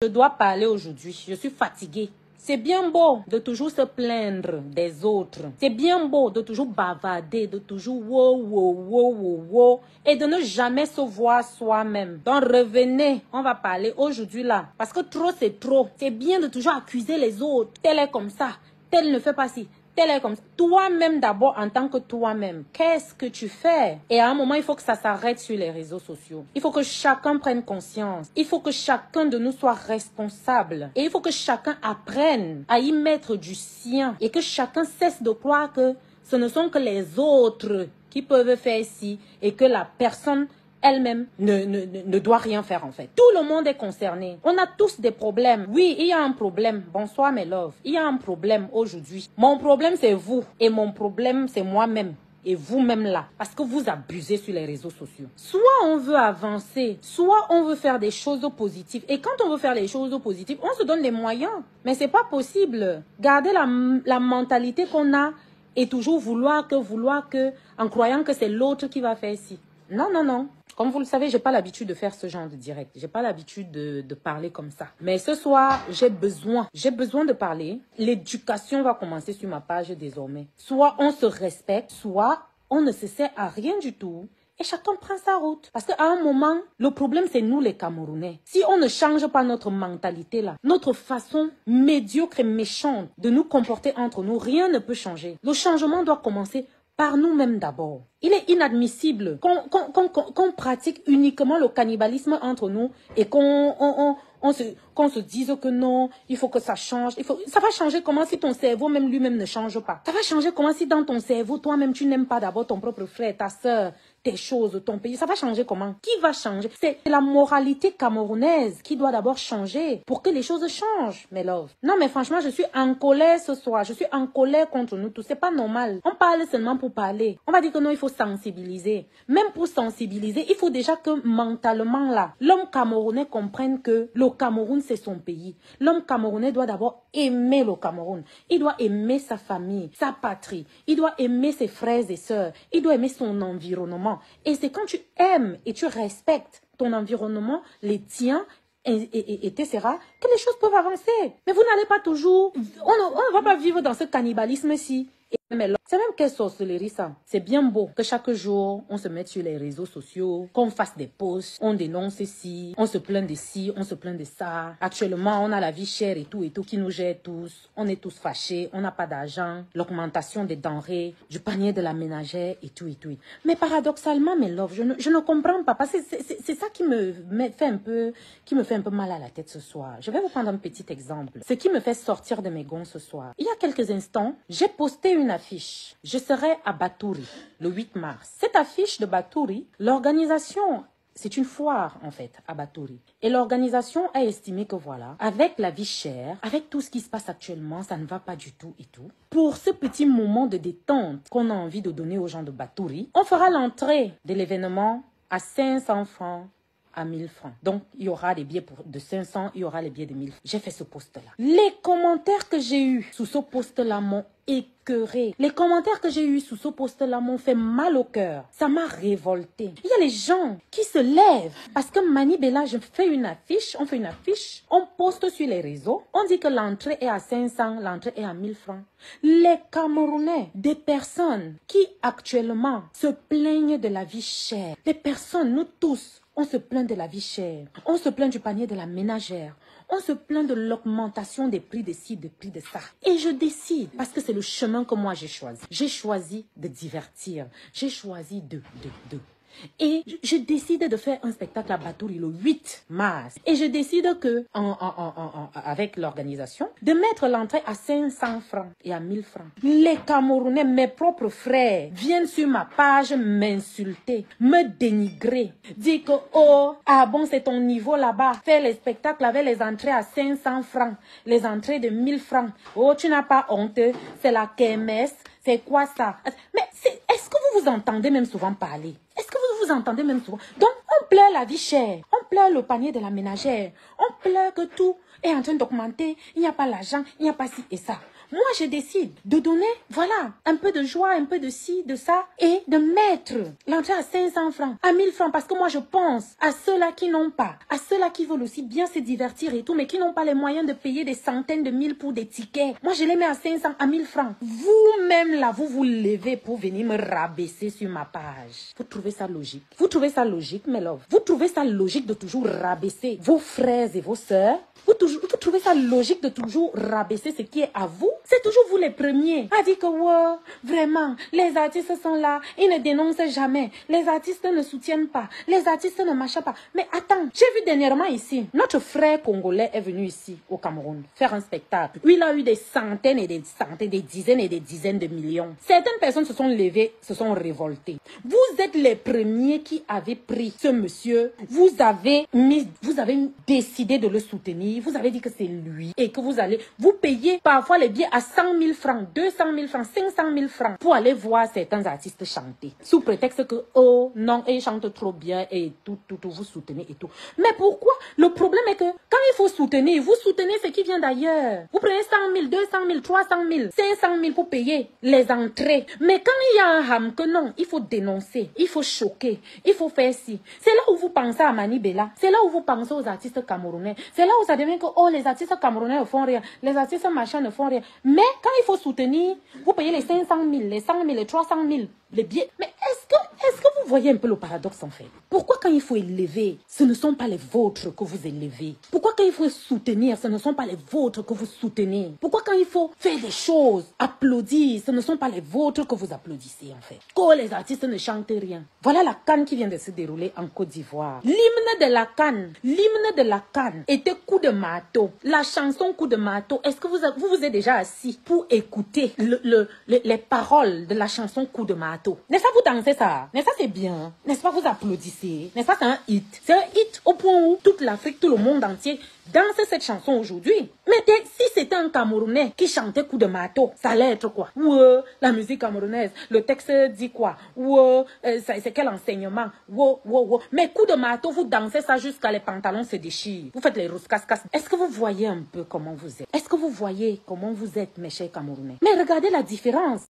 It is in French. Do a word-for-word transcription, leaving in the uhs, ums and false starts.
Je dois parler aujourd'hui. Je suis fatiguée. C'est bien beau de toujours se plaindre des autres. C'est bien beau de toujours bavarder, de toujours wow, wow, wow, wow, wow, et de ne jamais se voir soi-même. Donc revenez, on va parler aujourd'hui là. Parce que trop c'est trop. C'est bien de toujours accuser les autres. Tel est comme ça, tel ne fait pas ci. Tel est comme ça. Toi-même d'abord en tant que toi-même, qu'est-ce que tu fais? Et à un moment, il faut que ça s'arrête sur les réseaux sociaux. Il faut que chacun prenne conscience. Il faut que chacun de nous soit responsable. Et il faut que chacun apprenne à y mettre du sien. Et que chacun cesse de croire que ce ne sont que les autres qui peuvent faire ci et que la personne elle-même ne, ne, ne doit rien faire en fait. Tout le monde est concerné. On a tous des problèmes. Oui, il y a un problème. Bonsoir mes loves. Il y a un problème aujourd'hui. Mon problème c'est vous et mon problème c'est moi-même. Et vous-même là, parce que vous abusez sur les réseaux sociaux. Soit on veut avancer, soit on veut faire des choses positives. Et quand on veut faire les choses positives, on se donne les moyens. Mais c'est pas possible. Gardez la, la mentalité qu'on a et toujours vouloir que, vouloir que, en croyant que c'est l'autre qui va faire ci. Non, non, non. Comme vous le savez, j'ai pas l'habitude de faire ce genre de direct. J'ai pas l'habitude de, de parler comme ça. Mais ce soir, j'ai besoin. J'ai besoin de parler. L'éducation va commencer sur ma page désormais. Soit on se respecte, soit on ne se sert à rien du tout. Et chacun prend sa route. Parce qu'à un moment, le problème, c'est nous les Camerounais. Si on ne change pas notre mentalité là, notre façon médiocre et méchante de nous comporter entre nous, rien ne peut changer. Le changement doit commencer par nous-mêmes d'abord. Il est inadmissible qu'on qu'on, qu'on, qu'on pratique uniquement le cannibalisme entre nous et qu'on on, on, on se, qu'on se dise que non, il faut que ça change. Il faut, ça va changer comment si ton cerveau même lui-même ne change pas? Ça va changer comment si dans ton cerveau, toi-même, tu n'aimes pas d'abord ton propre frère, ta soeur, tes choses, ton pays? Ça va changer comment? Qui va changer? C'est la moralité camerounaise qui doit d'abord changer pour que les choses changent, mes loves. Non, mais franchement, je suis en colère ce soir. Je suis en colère contre nous tous. C'est pas normal. On parle seulement pour parler. On va dire que non, il faut sensibiliser. Même pour sensibiliser, il faut déjà que mentalement là, l'homme camerounais comprenne que le Cameroun, c'est son pays. L'homme camerounais doit d'abord aimer le Cameroun. Il doit aimer sa famille, sa patrie. Il doit aimer ses frères et sœurs. Il doit aimer son environnement. Et c'est quand tu aimes et tu respectes ton environnement, les tiens, et, et, et, et cetera, que les choses peuvent avancer. Mais vous n'allez pas toujours... On ne, on ne va pas vivre dans ce cannibalisme-ci. C'est même quelle sorcellerie ça. C'est bien beau que chaque jour, on se mette sur les réseaux sociaux, qu'on fasse des posts, on dénonce ci, on se plaint de ci, on se plaint de ça. Actuellement, on a la vie chère et tout et tout qui nous gère tous. On est tous fâchés, on n'a pas d'argent, l'augmentation des denrées, du panier de la ménagère et tout et tout. Mais paradoxalement, mes loves, je ne, je ne comprends pas parce que c'est ça qui me fait un peu, qui me fait un peu mal à la tête ce soir. Je vais vous prendre un petit exemple. Ce qui me fait sortir de mes gonds ce soir. Il y a quelques instants, j'ai posté une affiche. Je serai à Batouri le huit mars. Cette affiche de Batouri, l'organisation, c'est une foire en fait à Batouri. Et l'organisation a estimé que voilà, avec la vie chère, avec tout ce qui se passe actuellement, ça ne va pas du tout et tout. Pour ce petit moment de détente qu'on a envie de donner aux gens de Batouri, on fera l'entrée de l'événement à cinq cents francs. À mille francs. Donc, il y aura des billets pour de cinq cents, il y aura les billets de mille francs. J'ai fait ce post-là. Les commentaires que j'ai eus sous ce post-là m'ont écœuré. Les commentaires que j'ai eus sous ce post-là m'ont fait mal au cœur. Ça m'a révolté. Il y a les gens qui se lèvent parce que Mani Bella, je fais une affiche, on fait une affiche, on poste sur les réseaux, on dit que l'entrée est à cinq cents, l'entrée est à mille francs. Les Camerounais, des personnes qui actuellement se plaignent de la vie chère, les personnes, nous tous, on se plaint de la vie chère. On se plaint du panier de la ménagère. On se plaint de l'augmentation des prix de ci, des prix de ça. Et je décide, parce que c'est le chemin que moi j'ai choisi. J'ai choisi de divertir. J'ai choisi de, de, de. Et je décide de faire un spectacle à Batouri le huit mars. Et je décide que, en, en, en, en, avec l'organisation, de mettre l'entrée à cinq cents francs et à mille francs. Les Camerounais, mes propres frères, viennent sur ma page m'insulter, me dénigrer, dire que, oh, ah bon, c'est ton niveau là-bas. Fais les spectacles avec les entrées à cinq cents francs, les entrées de mille francs. Oh, tu n'as pas honte, c'est la kermesse. C'est quoi ça? Mais est-ce que vous vous entendez même souvent parler? Est-ce que vous vous entendez même souvent? Donc, on pleure la vie chère. On pleure le panier de la ménagère. On pleure que tout est en train d'augmenter. Il n'y a pas l'argent, il n'y a pas ci et ça. Moi, je décide de donner, voilà, un peu de joie, un peu de ci, de ça, et de mettre l'entrée à cinq cents francs, à mille francs, parce que moi, je pense à ceux-là qui n'ont pas, à ceux-là qui veulent aussi bien se divertir et tout, mais qui n'ont pas les moyens de payer des centaines de mille pour des tickets. Moi, je les mets à cinq cents, à mille francs. Vous-même, là, vous vous levez pour venir me rabaisser sur ma page. Vous trouvez ça logique? Vous trouvez ça logique, mes love? Vous trouvez ça logique de toujours rabaisser vos frères et vos sœurs? Vous, toujours, vous trouvez ça logique de toujours rabaisser ce qui est à vous? C'est toujours vous les premiers à dire que wow, vraiment, les artistes sont là, ils ne dénoncent jamais, les artistes ne soutiennent pas, les artistes ne marchent pas. Mais attends, j'ai vu dernièrement ici, notre frère congolais est venu ici au Cameroun faire un spectacle où il a eu des centaines et des centaines, des dizaines et des dizaines de millions. Certaines personnes se sont levées, se sont révoltées. Vous êtes les premiers qui avez pris ce monsieur, vous avez mis, vous avez décidé de le soutenir. Vous avez dit que c'est lui et que vous allez vous payer parfois les billets à cent mille francs, deux cent mille francs, cinq cent mille francs pour aller voir certains artistes chanter. Sous prétexte que, oh non, ils chantent trop bien et tout, tout, tout, vous soutenez et tout. Mais pourquoi? Le problème est que quand il faut soutenir, vous soutenez ce qui vient d'ailleurs. Vous prenez cent mille, deux cent mille, trois cent mille, cinq cent mille pour payer les entrées. Mais quand il y a un ham que non, il faut dénoncer, il faut choquer, il faut faire ci. C'est là où vous pensez à Mani Bella. C'est là où vous pensez aux artistes camerounais. C'est là où ça devient que oh, les artistes camerounais ne font rien, les artistes machins ne font rien. Mais quand il faut soutenir, vous payez les cinq cent mille, les cent mille, les trois cent mille, les billets. Mais est-ce que, est-ce que vous voyez un peu le paradoxe en fait? Pourquoi quand il faut élever, ce ne sont pas les vôtres que vous élevez? Pourquoi quand il faut soutenir, ce ne sont pas les vôtres que vous soutenez? Pourquoi quand il faut faire des choses, applaudir, ce ne sont pas les vôtres que vous applaudissez en fait? Quand les artistes ne chantent rien. Voilà la CAN qui vient de se dérouler en Côte d'Ivoire. L'hymne de la CAN, l'hymne de la CAN était coup de marteau. La chanson coup de marteau, est-ce que vous vous, vous êtes déjà assis pour écouter le, le, le, les paroles de la chanson coup de marteau? N'est-ce pas vous dansez ça? N'est-ce pas c'est bien? N'est-ce pas vous applaudissez? N'est-ce pas c'est un hit? C'est un hit au point où toute l'Afrique, tout le monde entier danse cette chanson aujourd'hui. Mais si c'était un Camerounais qui chantait coup de marteau, ça allait être quoi? Ouais, la musique camerounaise, le texte dit quoi? Ouais, euh, c'est quel enseignement? Ouais, ouais, ouais. Mais coup de marteau, vous dansez ça jusqu'à les pantalons se déchirent. Vous faites les rouscascas. Est-ce que vous voyez un peu comment vous êtes? Est-ce que vous voyez comment vous êtes, mes chers Camerounais? Mais regardez la différence.